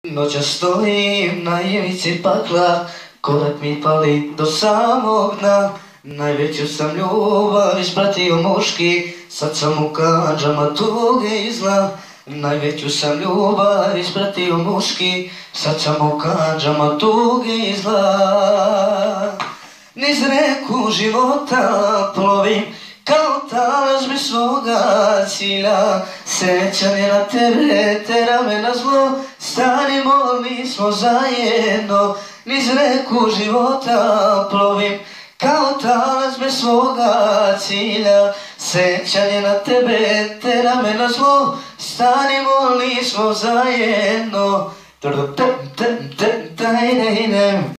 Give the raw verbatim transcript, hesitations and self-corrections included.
Noćas stojim na ivici pakla, korak mi pali do samog dna. Najveću sam ljubav ispratio muški, sad sam u kandžama tuge i zla. Najveću sam ljubav ispratio muški, sad sam u kandžama tuge i zla. Niz reku života plovim, kao talas bez svoga cilja. Sećanje na tebe tera me na zlo, stanimo li smo zajedno. Niz reku života plovim, kao talas bez svoga cilja. Sećanje na tebe tera me na zlo, stanimo li smo zajedno.